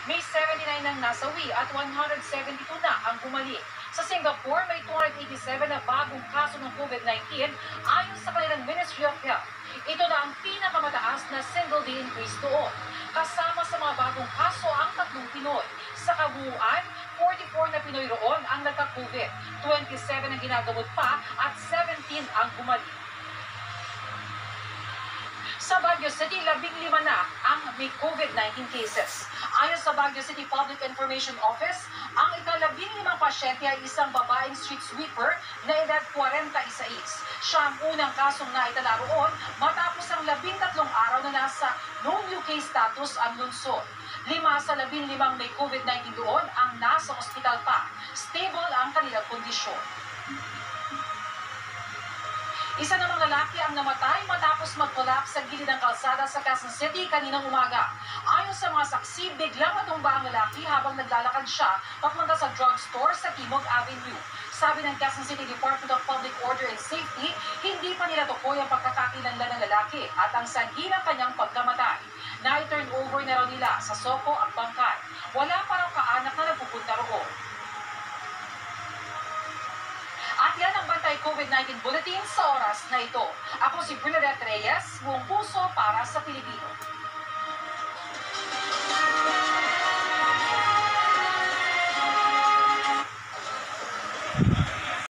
May 79 ang nasawi at 172 na ang bumalik. Sa Singapore, may 287 na bagong kaso ng COVID-19 ayon sa kanilang Ministry of Health. Ito na ang pinakamataas na single-day increase doon. Kasama sa mga bagong kaso ang 3 Pinoy. Sa kabuuan, 44 na Pinoy roon ang nagka-COVID, 27 ang ginagamot pa at 17 ang bumalik. Sa Baguio City, 15 na ang may COVID-19 cases. Ayon sa Baguio City Public Information Office, ang ika-15 pasyente ay isang babaeng street sweeper na edad 46. Siya ang unang kasong naitala roon matapos ang 13 araw na nasa known new case status ang lungsod. 5 sa 15 may COVID-19 doon ang nasa ospital pa. Stable ang kanilang kondisyon. Isa namang lalaki ang namatay matapos mag-collapse sa gilid ng kalsada sa Quezon City kaninang umaga. Ayon sa mga saksi, biglang natumba ang lalaki habang naglalakad siya papunta sa drugstore sa Timog Avenue. Sabi ng Quezon City Department of Public Order and Safety, hindi pa nila tukoy ang pagkakakilanlan ng lalaki at ang sanhi ng kanyang pagkamatay. Na-turn over na raw nila sa Soko ang bangkay. Wala pa raw kaanak na nagpupunta roon. At yan ang Bantay COVID-19 Bulletin sa oras na ito. Ako si Bernadette Reyes, buong puso para sa Pilipino.